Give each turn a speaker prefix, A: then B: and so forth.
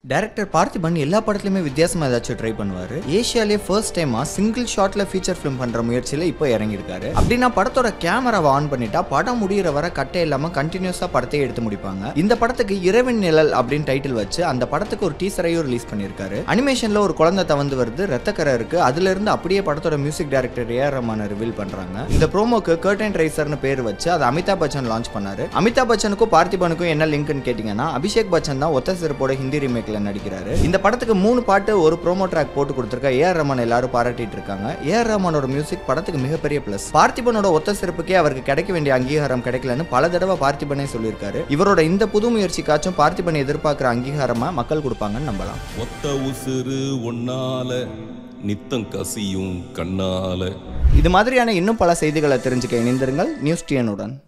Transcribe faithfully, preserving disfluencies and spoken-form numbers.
A: Director Parthiban எல்லா படத்துலயுமே வித்தியாசமா ஏதாச்சும் ட்ரை பண்ணுவாரு. ஏஷியாலே ஃபர்ஸ்ட் டைமா சிங்கிள் ஷாட்ல ஃபீச்சர் ஃபிலிம் பண்ற முயற்சியில இப்போ இறங்கியிருக்காரு. அப்படின்னா படத்தோட கேமராவை ஆன் பண்ணிட்டா படம் முடிகிற வர கட்டை இல்லாம கண்டினியூஸா படத்தையே எடுத்து முடிப்பாங்க. இந்த படத்துக்கு இரவின் நிழல் அப்படின்னு டைட்டில் வச்சு அந்த படத்துக்கு ஒரு டீசரையும் ரிலீஸ் பண்ணியிருக்காரு. அனிமேஷன்ல ஒரு குழந்தை தவந்து வருது, ரத்தக்கரை இருக்கு. அதுல இருந்து அப்படியே படத்தோட music director A R Rahman reveal பண்றாங்க. இந்த ப்ரோமோக்கு கர்டன் ரைசர்னு பேர் வச்சு அதை அமிதாப் பச்சன் லான்ச் பண்ணாரு. அமிதாப் பச்சனுக்கும் பார்த்திபனுக்கும் என்ன லிங்க்னு கேட்டீங்கன்னா, அபிஷேக் பச்சன் தான் ஒத்த சிறப்போட ஹிந்தி ரீமேக்ல நடிக்கிறாரு. இந்த படத்துக்கு மூணு பாட்டு ஒரு ப்ரோமோ ட்ராக் போட்டு கொடுத்திருக்க ஏ ஆர் ரஹ்மான் எல்லாரும் பாராட்டிட்டு இருக்காங்க. ஏ ஆர் ரஹ்மானோட மியூசிக் படத்துக்கு மிகப்பெரிய பிளஸ். பார்த்திபனோட ஒத்த சிறப்புக்கே அவருக்கு கிடைக்க வேண்டிய அங்கீகாரம் கிடைக்கலன்னு பல தடவை பார்த்திபனே சொல்லியிருக்காரு. இவரோட இந்த புது முயற்சிக்காச்சும் பார்த்திபன் எதிர்பார்க்கிற அங்கீகாரமா மக்கள் கொடுப்பாங்கன்னு நம்பலாம்.
B: ஒத்த உசுறு ஒன்னால நித்தம் கசியும் கண்ணால.
A: இது மாதிரியான இன்னும் பல செய்திகளை தெரிஞ்சுக்க இணைந்திருங்கள் நியூஸ் டிஎன் உடன்.